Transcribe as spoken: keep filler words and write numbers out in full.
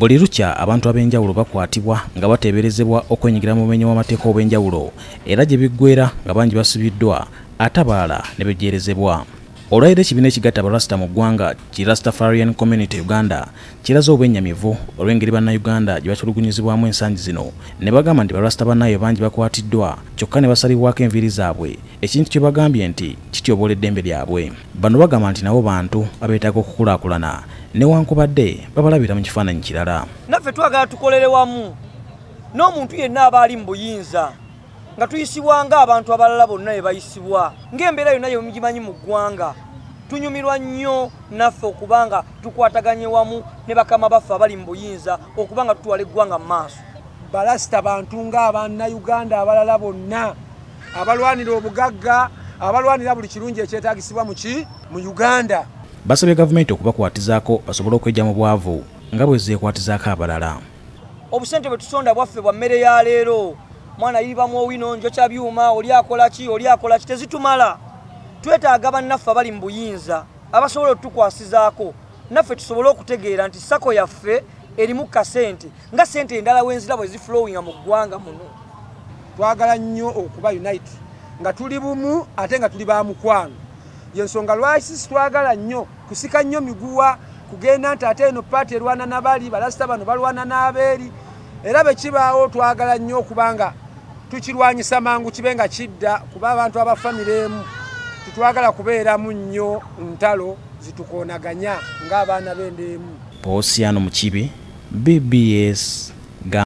Buli lukya abantu ab'enjawulo bakwatibwa nga bateeberezebwa okwenyigira mu bumenyi bw'amateeka obw'enjawulo era gye biggweera nga bangi basibiddwa ate abalala ne bejeerezebwa. Olwaleero ekibiina ekigatta abarasita mu ggwanga ki Rastafarian Community Uganda kiraze obwennyamivu olw'engeri bannayuganda gye bakyulugunyizibwamu ensangi zino ne bagamba nti barasita bannaabwe bangi bakwatiddwa kyokka ne basalibwako enviiri zaabwe, ekintu kye bagambye nti kityoboola eddembe lyabwe. Bano bagamba nti nabo bantu abeetaaga okukulaakulana newankubadde babalabira mu kifaananyi kirala. Naffe twagala tukolere wamu n'omuntu yenna aba ali mu buyinza nga tuyisibwa ng'abantu abalala bonna bwe bayisibwa ng'embeera yonna yemugimanyi mu ggwanga. Tunyumirwa nnyo naffe okubanga tukwataganye wamu ne bakama baffe abali mu buyinza okubanga tutwala eggwanga mu maaso. Balasita bantu ng'Abannayuganda abalala bonna abalwanira obugagga, abalwanira buli kirungi ekyetaagisibwa mu ki mu Uganda. Basabye gavumenti okubakwatizaako basobole okwejja mu bwavu nga bwe zeekwatizaako abalala. Obusente bwe tusonda bwaffe bwa mmere ya leero, mwana yibamu owino njokya byuma, oli akola ki oli akola ki, tezitumala. Twetaaga bannaffe abali mu buyinza abasobola otukwasizaako naffe tusobole okutegeera nti sako yaffe erimu kasente nga sente endala wenzira bwe ziflowinga mu ggwanga muno. Twagala nnyo okuba unite nga tuli bumu ate nga tuli ba mukwano. Yensonga lwaki twagala nnyo kusika nnyo miguwa kugenda nti ate eno paati erwana n'abali balasita bano balwana n'abeeri, era bwe kibaawo twagala nnyo okubanga tukirwanyisa mangu kibe nga kidda kuba abantu abafamire emu tetwagala kubeeramu nnyo ntalo zitukoonaganya ng'abaana b'enda emu. Posiano Mukibi, B B S